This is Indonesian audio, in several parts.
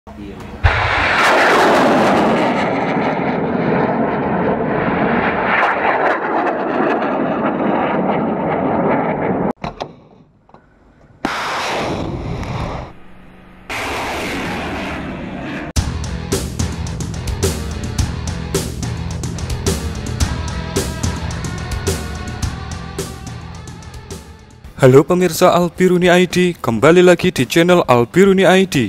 Halo pemirsa Albiruni ID, kembali lagi di channel Albiruni ID.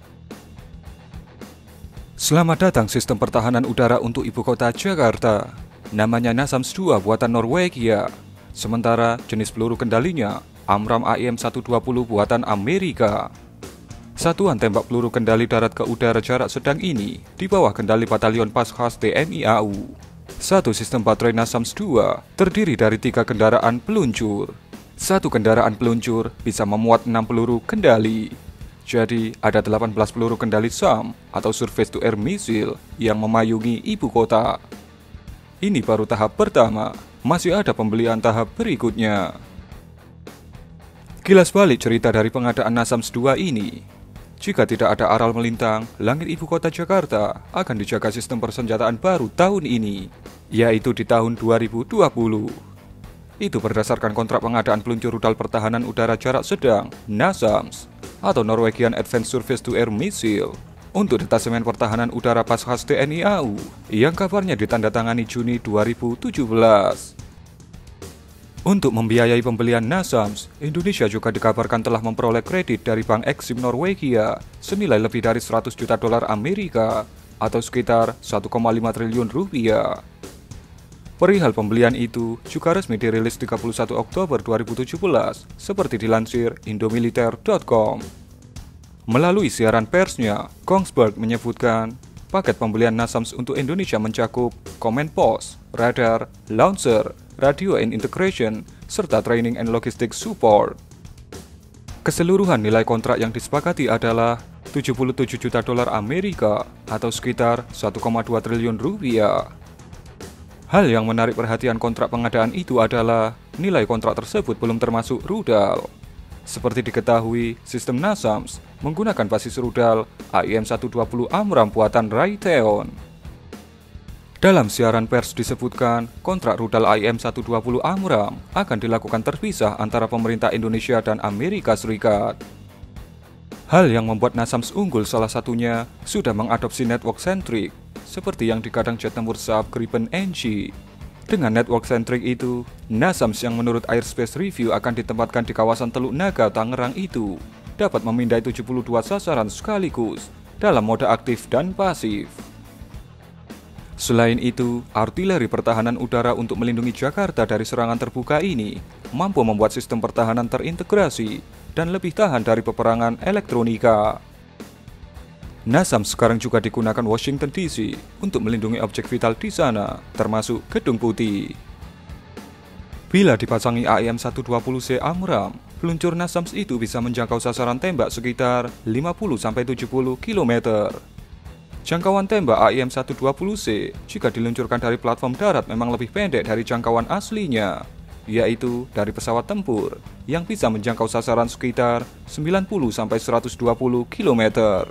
Selamat datang sistem pertahanan udara untuk ibu kota Jakarta. Namanya NASAMS 2 buatan Norwegia. Sementara jenis peluru kendalinya Amram AIM-120 buatan Amerika. Satuan tembak peluru kendali darat ke udara jarak sedang ini di bawah kendali Batalion Paskhas TNI AU. Satu sistem baterai NASAMS 2 terdiri dari 3 kendaraan peluncur. Satu kendaraan peluncur bisa memuat 6 peluru kendali. Jadi ada 18 peluru kendali SAM atau Surface to Air Missile yang memayungi ibu kota. Ini baru tahap pertama, masih ada pembelian tahap berikutnya. Kilas balik cerita dari pengadaan NASAMS 2 ini. Jika tidak ada aral melintang, langit ibu kota Jakarta akan dijaga sistem persenjataan baru tahun ini, yaitu di tahun 2020. Itu berdasarkan kontrak pengadaan peluncur rudal pertahanan udara jarak sedang NASAMS atau Norwegian Advanced Surface to Air Missile untuk detasemen pertahanan udara Paskhas TNI AU yang kabarnya ditandatangani Juni 2017. Untuk membiayai pembelian NASAMS, Indonesia juga dikabarkan telah memperoleh kredit dari Bank Exim Norwegia senilai lebih dari 100 juta dolar Amerika atau sekitar 1,5 triliun rupiah. Perihal pembelian itu juga resmi dirilis 31 Oktober 2017 seperti dilansir indomiliter.com. Melalui siaran persnya, Kongsberg menyebutkan paket pembelian NASAMS untuk Indonesia mencakup command post, radar, launcher, radio and integration, serta training and logistics support. Keseluruhan nilai kontrak yang disepakati adalah 77 juta dolar Amerika atau sekitar 1,2 triliun rupiah. Hal yang menarik perhatian kontrak pengadaan itu adalah nilai kontrak tersebut belum termasuk rudal. Seperti diketahui, sistem NASAMS menggunakan basis rudal AIM-120 Amram buatan Raytheon. Dalam siaran pers disebutkan, kontrak rudal AIM-120 Amram akan dilakukan terpisah antara pemerintah Indonesia dan Amerika Serikat. Hal yang membuat NASAMS unggul salah satunya sudah mengadopsi network centric, seperti yang digadang jet tempur Saab Gripen NG. Dengan network centric itu, NASAMS yang menurut Airspace Review akan ditempatkan di kawasan Teluk Naga, Tangerang itu dapat memindai 72 sasaran sekaligus dalam mode aktif dan pasif. Selain itu, artileri pertahanan udara untuk melindungi Jakarta dari serangan terbuka ini mampu membuat sistem pertahanan terintegrasi dan lebih tahan dari peperangan elektronika. NASAMS sekarang juga digunakan Washington DC untuk melindungi objek vital di sana, termasuk Gedung Putih. Bila dipasangi AIM-120C Amram, peluncur NASAMS itu bisa menjangkau sasaran tembak sekitar 50-70 km. Jangkauan tembak AIM-120C jika diluncurkan dari platform darat memang lebih pendek dari jangkauan aslinya, yaitu dari pesawat tempur yang bisa menjangkau sasaran sekitar 90-120 km.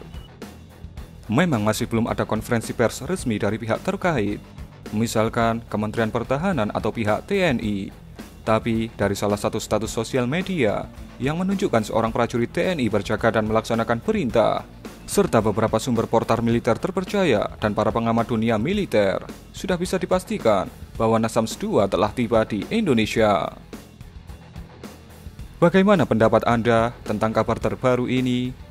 Memang masih belum ada konferensi pers resmi dari pihak terkait, misalkan Kementerian Pertahanan atau pihak TNI. Tapi dari salah satu status sosial media yang menunjukkan seorang prajurit TNI berjaga dan melaksanakan perintah, serta beberapa sumber portal militer terpercaya dan para pengamat dunia militer, sudah bisa dipastikan bahwa NASAMS 2 telah tiba di Indonesia. Bagaimana pendapat Anda tentang kabar terbaru ini?